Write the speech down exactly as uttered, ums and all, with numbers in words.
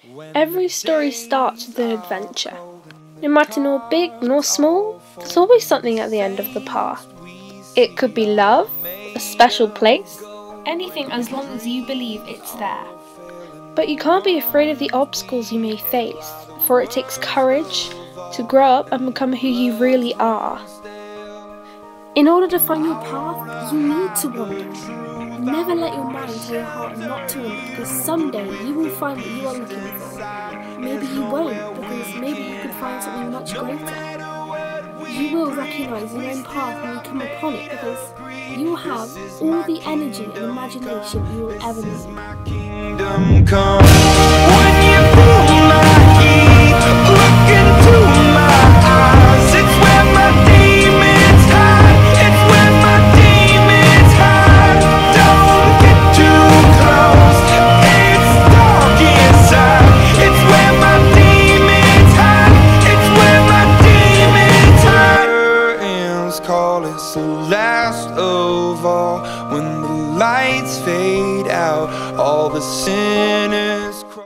Every story starts with an adventure. No matter nor big nor small, there's always something at the end of the path. It could be love, a special place, anything as long as you believe it's there. But you can't be afraid of the obstacles you may face, for it takes courage to grow up and become who you really are. In order to find your path, you need to wander. Never let your mind tell your heart not to wander, because someday you will find what you are looking for. Maybe you won't, because maybe you could find something much greater. You will recognise your own path when you come upon it, because you will have all the energy and imagination you will ever need. It's the last of all. When the lights fade out, all the sinners